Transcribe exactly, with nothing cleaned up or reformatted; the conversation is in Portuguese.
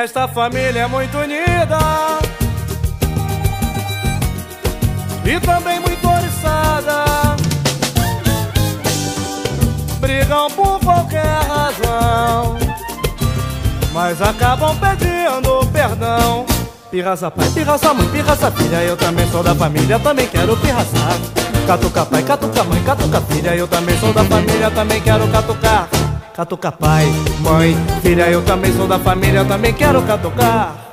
esta família é muito unida e também muito oriçada. Brigam por qualquer razão, mas acabam pedindo perdão. Pirraça pai, pirraça mãe, pirraça filha, eu também sou da família, também quero pirraçar. Catuca pai, catuca mãe, catuca filha, eu também sou da família, também quero catucar. Catuca pai, mãe, filha, eu também sou da família, também quero catucar.